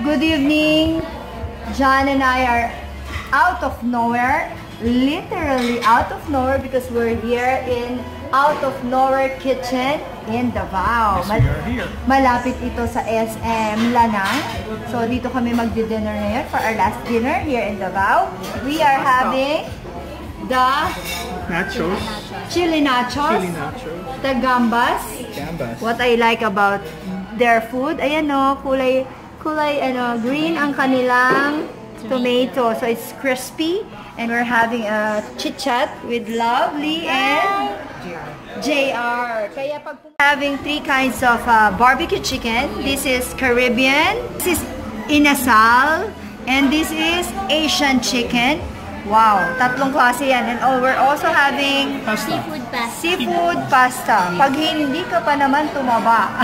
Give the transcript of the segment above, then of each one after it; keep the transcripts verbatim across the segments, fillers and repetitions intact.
Good evening. John and I are out of nowhere. Literally out of nowhere because we're here in out of nowhere kitchen in Davao. Yes, we are here. Malapit ito sa S M Lanang. So dito kami magdi-dinner ngayon for our last dinner here in Davao. We are having the nachos, chili nachos, chili nachos, the gambas. gambas. What I like about their food, ayan o, kulay, kulay ano, green ang kanilang tomato. So it's crispy. And we're having a chit-chat with Lovely and J R. Kaya pag having three kinds of uh, barbecue chicken. This is Caribbean, this is inasal, and this is Asian chicken. Wow, tatlong klase yan. And oh, we're also having pasta. Seafood pasta. Seafood pasta. Pag hindi ka pa naman tumaba.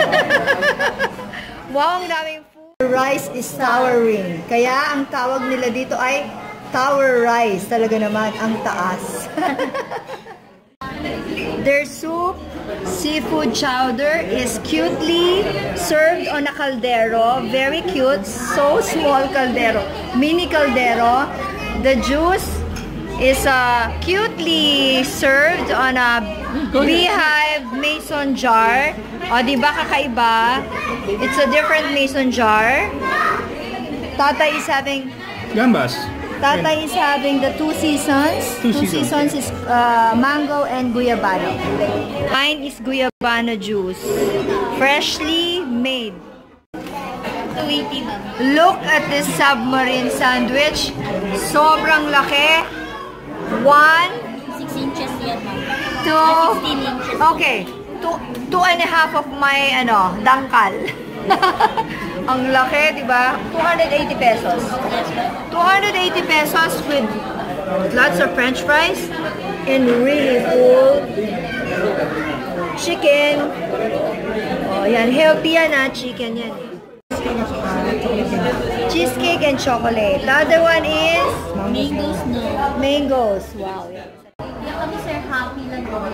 Wow, ang daming food. The rice is towering. Kaya ang tawag nila dito ay tower rice. Talaga naman ang taas. Their soup, seafood chowder, is cutely served on a caldero. Very cute. So small caldero. Mini caldero. The juice is uh, cutely served on a beehive mason jar. O, diba kakaiba? It's a different mason jar. Tata is having... Gambas. Tata is having the two seasons. Two, two seasons, seasons is uh, mango and guyabano. Mine is guyabano juice. Freshly made. two eighty, ma'am. Look at this submarine sandwich. Sobrang laki. One, six inches yan, ma'am. two, sixteen inches. okay. Two, two and a half of my, ano, dangkal. Ang laki, di ba? two hundred eighty pesos. Yes, ma'am. two hundred eighty pesos with lots of french fries and really full chicken. Oh, yan. Healthy yan, ha? Chicken yan. Cheesecake and chocolate. The other one is? Mangoes, no. Mangoes. Wow. Yeah, kami, sir, happy lang po.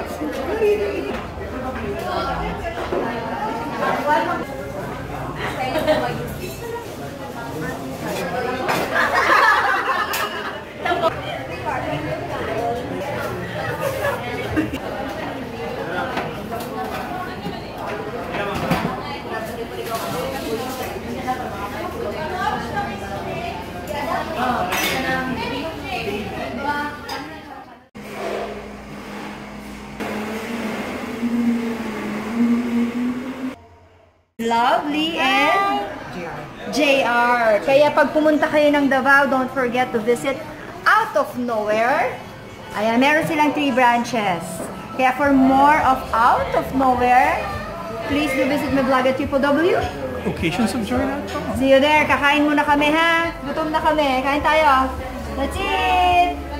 Lovely and J R. Kaya pag pumunta kayo ng Davao, don't forget to visit Out of Nowhere. Ayan, meron silang three branches. Kaya for more of Out of Nowhere, please do visit my blog at w w w dot Occasions of joy dot com. See you there. Kakain muna kami, ha? Gutom na kami. Kain tayo. That's it!